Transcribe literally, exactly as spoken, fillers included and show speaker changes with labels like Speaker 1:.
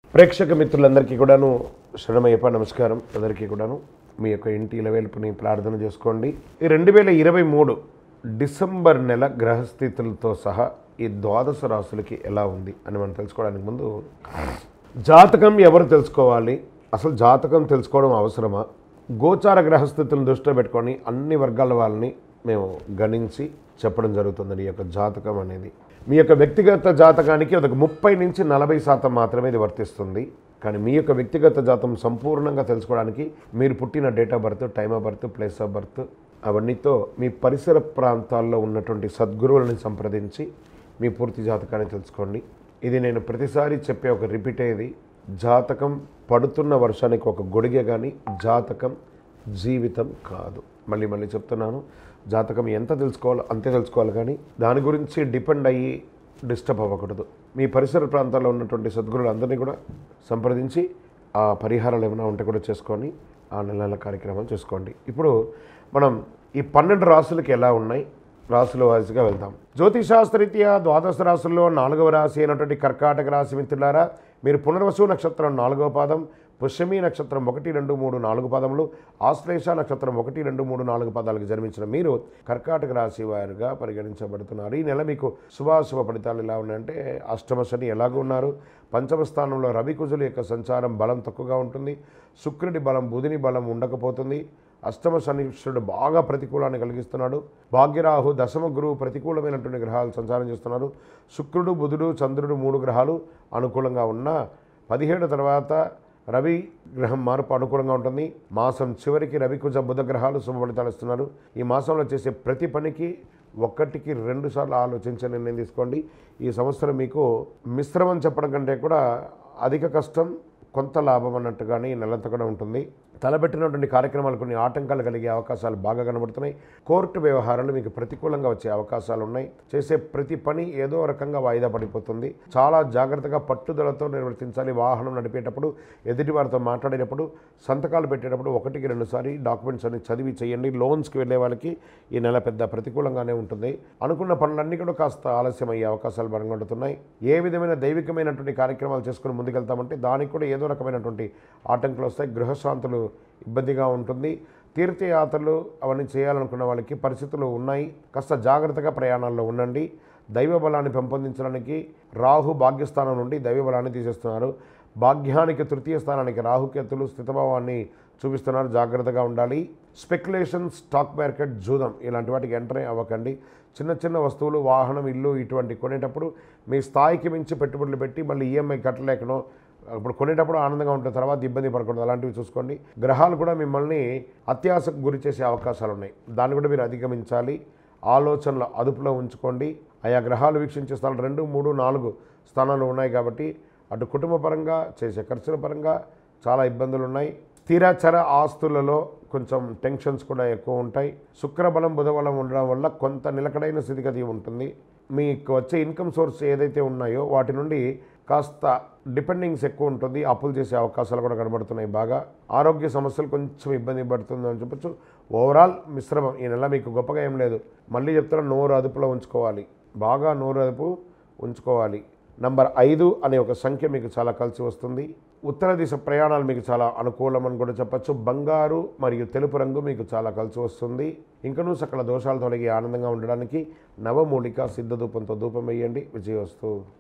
Speaker 1: ప్రేక్షక మిత్రులందరికీ కూడాను శరణమయ్యప్ప నమస్కారం. అందరికీ కూడాను మీ యొక్క ఇంటి ఇలవేల్పుని ప్రార్థన చేసుకోండి. ఈ రెండు వేల ఇరవై మూడు డిసెంబర్ నెల గ్రహస్థితులతో సహా ఈ ద్వాదశ రాశులకి ఎలా ఉంది అని మనం తెలుసుకోవడానికి ముందు జాతకం ఎవరు తెలుసుకోవాలి, అసలు జాతకం తెలుసుకోవడం అవసరమా, గోచార గ్రహస్థితులను దృష్టిలో పెట్టుకొని అన్ని వర్గాల వాళ్ళని మేము గణించి చెప్పడం జరుగుతుంది. ఈ యొక్క జాతకం అనేది మీ యొక్క వ్యక్తిగత జాతకానికి ఒక ముప్పై నుంచి నలభై శాతం మాత్రమే ఇది వర్తిస్తుంది. కానీ మీ యొక్క వ్యక్తిగత జాతకం సంపూర్ణంగా తెలుసుకోవడానికి మీరు పుట్టిన date of birth, time of birth, place of birth అవన్నీతో మీ పరిసర ప్రాంతాల్లో ఉన్నటువంటి సద్గురువులని సంప్రదించి మీ పూర్తి జాతకాన్ని తెలుసుకోండి. ఇది నేను ప్రతిసారి చెప్పే ఒక రిపీట్ అయ్యేది, జాతకం పడుతున్న వర్షానికి ఒక గొడిగె కానీ జాతకం జీవితం కాదు. మళ్ళీ మళ్ళీ చెప్తున్నాను, జాతకం ఎంత తెలుసుకోవాలో అంతే తెలుసుకోవాలి, కానీ దాని గురించి డిపెండ్ అయ్యి డిస్టర్బ్ అవ్వకూడదు. మీ పరిసర ప్రాంతాల్లో ఉన్నటువంటి సద్గురులు అందరినీ కూడా సంప్రదించి ఆ పరిహారాలు ఏమైనా ఉంటే కూడా చేసుకొని ఆ నెల నెల కార్యక్రమాలు చేసుకోండి. ఇప్పుడు మనం ఈ పన్నెండు రాశులకి ఎలా ఉన్నాయి, రాశుల వారీగా వెళ్దాం. జ్యోతిషాస్త్రరీత్యా ద్వాదశ రాశుల్లో నాలుగవ రాశి అయినటువంటి కర్కాటక రాశి మిత్రులారా, మీరు పునర్వసు నక్షత్రం నాలుగవ పాదం, పుష్యమి నక్షత్రం ఒకటి రెండు మూడు నాలుగు పాదములు, ఆశ్లేష నక్షత్రం ఒకటి రెండు మూడు నాలుగు పాదాలకు జన్మించిన మీరు కర్కాటక రాశి వారిగా పరిగణించబడుతున్నారు. ఈ నెల మీకు శుభాశుభ ఫలితాలు ఎలా ఉన్నాయంటే, అష్టమ శని ఎలాగూ ఉన్నారు, పంచమ స్థానంలో రవి కుజుల యొక్క సంచారం బలం తక్కువగా ఉంటుంది, శుక్రుడి బలం బుధుని బలం ఉండకపోతుంది, అష్టమ శనీశ్వరుడు బాగా ప్రతికూలాన్ని కలిగిస్తున్నాడు, భాగ్యరాహు దశమ గురువు ప్రతికూలమైనటువంటి గ్రహాలు సంచారం చేస్తున్నారు, శుక్రుడు బుధుడు చంద్రుడు మూడు గ్రహాలు అనుకూలంగా ఉన్న పదిహేడు తర్వాత రవి గ్రహం మార్పు అనుకూలంగా ఉంటుంది. మాసం చివరికి రవి కుజ బుధ గ్రహాలు శుభ ఫలితాలు ఇస్తున్నారు. ఈ మాసంలో చేసే ప్రతి పనికి ఒక్కటికి రెండు సార్లు ఆలోచించే నిర్ణయం తీసుకోండి. ఈ సంవత్సరం మీకు మిశ్రమం చెప్పడం కంటే కూడా అధిక కష్టం కొంత లాభం అన్నట్టుగానే ఈ నెలంతా కూడా ఉంటుంది. తలబెట్టినటువంటి కార్యక్రమాలు కొన్ని ఆటంకాలు కలిగే అవకాశాలు బాగా కనబడుతున్నాయి. కోర్టు వ్యవహారాలు మీకు ప్రతికూలంగా వచ్చే అవకాశాలు ఉన్నాయి. చేసే ప్రతి పని ఏదో రకంగా వాయిదా పడిపోతుంది. చాలా జాగ్రత్తగా పట్టుదలతో నిర్వర్తించాలి. వాహనం నడిపేటప్పుడు, ఎదుటి వారితో మాట్లాడేటప్పుడు, సంతకాలు పెట్టేటప్పుడు ఒకటికి రెండుసారి డాక్యుమెంట్స్ అన్ని చదివి చేయండి. లోన్స్కి వెళ్ళే వాళ్ళకి ఈ నెల పెద్ద ప్రతికూలంగానే ఉంటుంది. అనుకున్న పనులన్నీ కూడా కాస్త ఆలస్యం అయ్యే అవకాశాలు బలపడుతున్నాయి. ఏ విధమైన దైవికమైనటువంటి కార్యక్రమాలు చేసుకుని ముందుకెళ్తామంటే దానికి కూడా ఏదో రకమైనటువంటి ఆటంకాలు వస్తాయి. గృహశాంతులు ఇబ్బందిగా ఉంటుంది. తీర్థయాత్రలు అవన్నీ చేయాలనుకున్న వాళ్ళకి పరిస్థితులు ఉన్నాయి. కాస్త జాగ్రత్తగా ప్రయాణాల్లో ఉండండి. దైవ బలాన్ని పెంపొందించడానికి రాహు భాగ్యస్థానం నుండి దైవ బలాన్ని తీసేస్తున్నారు. భాగ్యానికి తృతీయ స్థానానికి రాహుకేతులు స్థితభావాన్ని చూపిస్తున్నారు. జాగ్రత్తగా ఉండాలి. స్పెక్యులేషన్, స్టాక్ మార్కెట్, జూదం ఇలాంటి వాటికి ఎంటర్ అవ్వకండి. చిన్న చిన్న వస్తువులు, వాహనం, ఇల్లు ఇటువంటి కొనేటప్పుడు మీ స్థాయికి మించి పెట్టుబడులు పెట్టి మళ్ళీ ఈఎంఐ కట్టలేకనో ఇప్పుడు కొనేటప్పుడు ఆనందంగా ఉంటుంది, తర్వాత ఇబ్బంది పడకూడదు. అలాంటివి చూసుకోండి. గ్రహాలు కూడా మిమ్మల్ని అత్యాశకు గురి చేసే అవకాశాలు ఉన్నాయి. దాన్ని కూడా మీరు అధిగమించాలి. ఆలోచనలు అదుపులో ఉంచుకోండి. ఆయా గ్రహాలు వీక్షించే స్థానాలు రెండు మూడు నాలుగు స్థానాలు ఉన్నాయి కాబట్టి అటు కుటుంబ పరంగా చేసే ఖర్చుల పరంగా చాలా ఇబ్బందులు ఉన్నాయి. స్థిరాచర ఆస్తులలో కొంచెం టెన్షన్స్ కూడా ఎక్కువ ఉంటాయి. శుక్రబలం బుధబలం ఉండడం వల్ల కొంత నిలకడైన స్థితిగతి ఉంటుంది. మీకు వచ్చే ఇన్కమ్ సోర్స్ ఏదైతే ఉన్నాయో వాటి నుండి కాస్త డిపెండింగ్స్ ఎక్కువ ఉంటుంది. అప్పులు చేసే అవకాశాలు కూడా కనబడుతున్నాయి. బాగా ఆరోగ్య సమస్యలు కొంచెం ఇబ్బంది పడుతుంది అని చెప్పచ్చు. ఓవరాల్ మిశ్రమం. ఈ నెల మీకు గొప్పగా ఏం లేదు. మళ్ళీ చెప్తున్నా, నోరు అదుపులో ఉంచుకోవాలి. బాగా నోరు అదుపు ఉంచుకోవాలి. నంబర్ ఐదు అనే ఒక సంఖ్య మీకు చాలా కలిసి వస్తుంది. ఉత్తర దిశ ప్రయాణాలు మీకు చాలా అనుకూలం అని కూడా చెప్పచ్చు. బంగారు మరియు తెలుపు రంగు మీకు చాలా కలిసి వస్తుంది. ఇంకనూ సకల దోషాలు తొలగి ఆనందంగా ఉండడానికి నవమూలిక సిద్ధ ధూపంతో ధూపం వేయండి. విజయోస్తు.